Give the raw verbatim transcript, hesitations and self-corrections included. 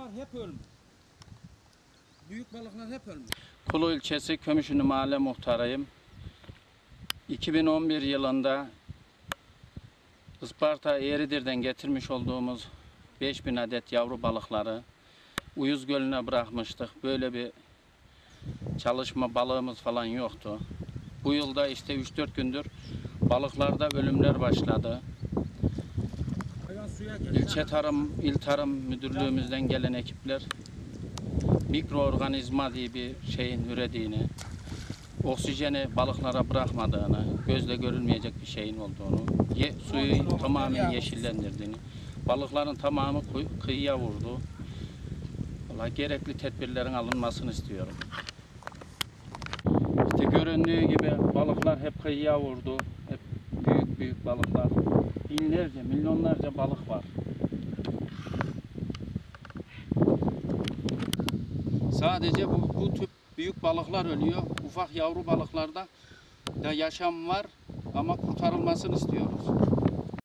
balıklar hep ölmüş. Büyük balıklar hep ölmüş. Kulu ilçesi Kömüşünü mahalle muhtarıyım. iki bin on bir yılında Isparta Eğridir'den getirmiş olduğumuz beş bin adet yavru balıkları Uyuz Gölü'ne bırakmıştık. Böyle bir çalışma, balığımız falan yoktu. Bu yılda işte üç dört gündür balıklarda ölümler başladı. Hayvan suya geldi. İlçe Tarım, İl Tarım Müdürlüğümüzden gelen ekipler mikroorganizma diye bir şeyin ürediğini, oksijeni balıklara bırakmadığını, gözle görülmeyecek bir şeyin olduğunu, ye, suyu tamamen yeşillendirdiğini, balıkların tamamı kıy- kıyıya vurdu. Vallahi gerekli tedbirlerin alınmasını istiyorum. İşte göründüğü gibi balıklar hep kıyıya vurdu. Hep büyük büyük balıklar. Binlerce, milyonlarca balık var. Sadece bu, bu tür büyük balıklar ölüyor. Ufak yavru balıklarda da yaşam var ama kurtarılmasını istiyoruz.